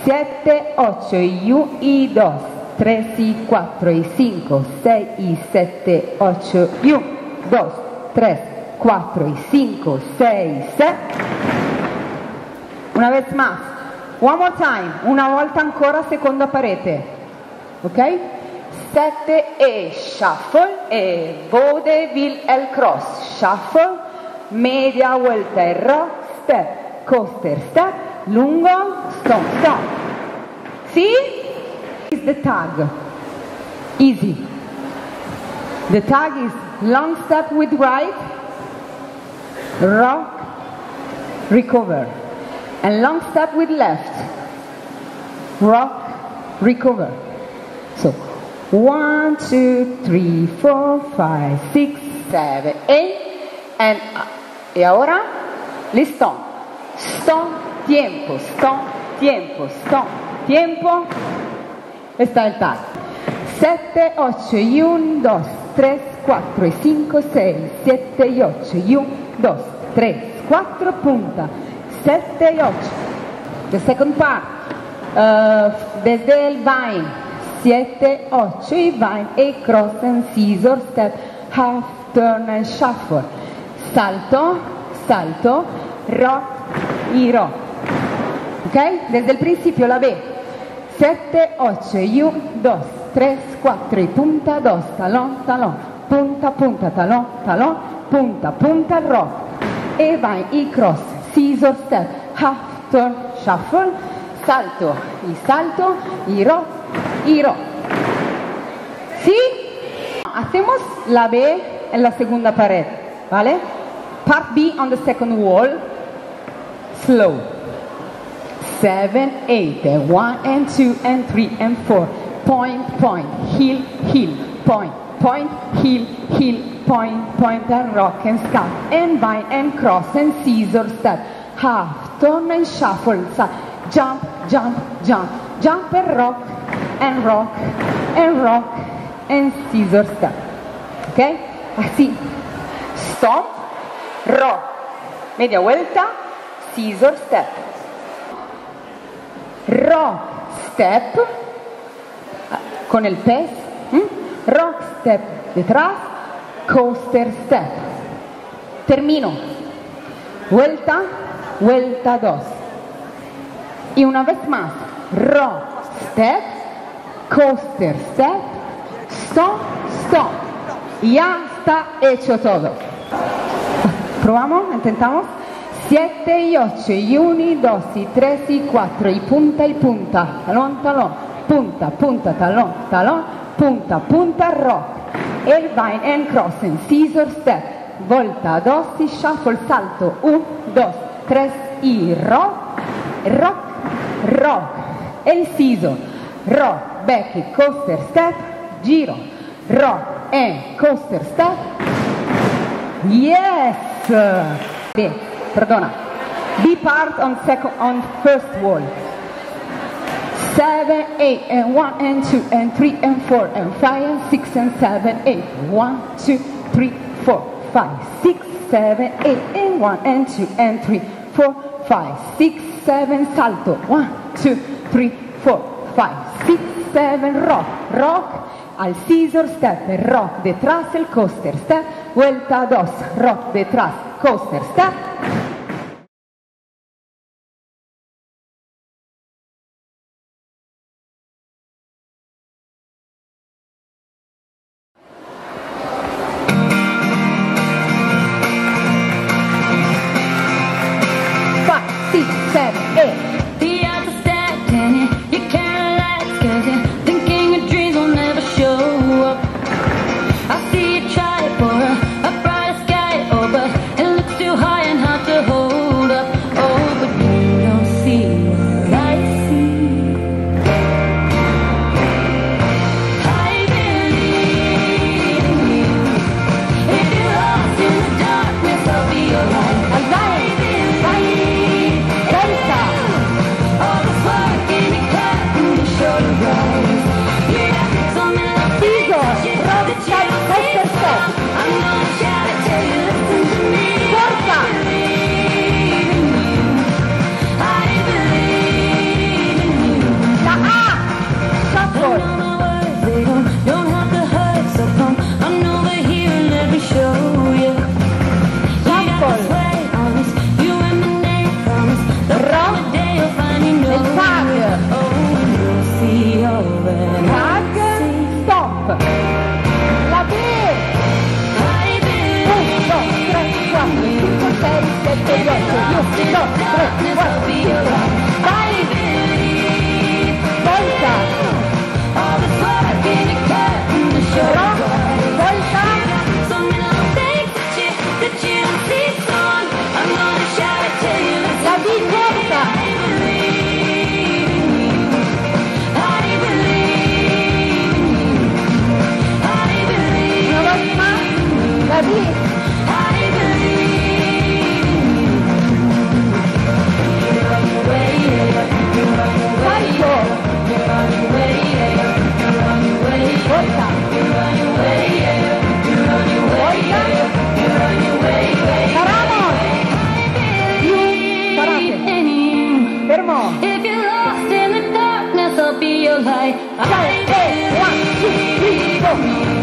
7, 8 y 1 y 2, 3 y 4 y 5, 6 y 7, 8 y 1, 2, 3, 4 y 5, 6, 7. Una vez más. One more time. Una volta ancora, seconda parete. Ok? 7 e shuffle e vaudeville el cross. Shuffle, media vuelta e rock, step, coaster, step, lungo, stop, stop. See? Is the tag. Easy. The tag is long step with right, rock, recover. And long step with left, rock, recover. So 1, 2, 3, 4, 5, 6, 7, 8. And e ahora, listo. Stop, tiempo, stop, tiempo, stop, tiempo. Está el tag. 7, 8 y 1, 2, 3, 4 y 5, 6, 7 y 8 y 1, 2, 3, 4, punta. 7 y 8. The second part. Desde el vine. 7, 8 y vine e cross and scissor step, half turn and shuffle. Salto, salto, rock y rock. Ok? Desde el principio la B. 7, 8 y 1, 2, 3, 4 y punta, 2, talón, talón, punta, punta, talón, talón, punta, punta, rock. E vine y cross. Scissor step, half turn, shuffle, salto y rock, y rock. ¿Sí? Hacemos la B en la segunda pared, ¿vale? Part B on the second wall, slow. 7, 8, and 1 and 2 and 3 and 4, point, point, heel, heel, point, point, heel, heel, point, point, and rock and stop, and vine and cross and scissor step, half, turn and shuffle, jump, jump, jump, jump and rock, and rock, and rock, and scissor step. Ok? Así. Stop, rock, media vuelta, scissor step. Rock, step, con el pez, rock, step, detrás, coaster, step. Termino. Vuelta, vuelta 2. Y una vez más. Rock, step, coaster, step, stop, stop. Y ya está hecho todo. ¿Probamos? ¿Intentamos? 7 y 8 y 1 y 2 y 3 y 4 y punta, talón, talón, punta, punta, talón, talón, punta, punta, rock, el vine and cross and scissor step, volta 2 y shuffle, salto, 1, 2, 3 y rock, rock, rock, el scissor, rock, back y coaster step, giro, rock and coaster step, yes! Bien. Perdona. B part on first wall. 7, 8, and 1 and 2 and 3 and 4 and 5 and 6 and 7, 8. 1, 2, 3, 4, 5, 6, 7, 8 and 1 and 2 and 3, 4, 5, 6, 7, salto. 1, 2, 3, 4, 5, 6, 7, rock, rock, al scissor step, rock detrás el coaster step, vuelta 2, rock detrás, coaster step. go.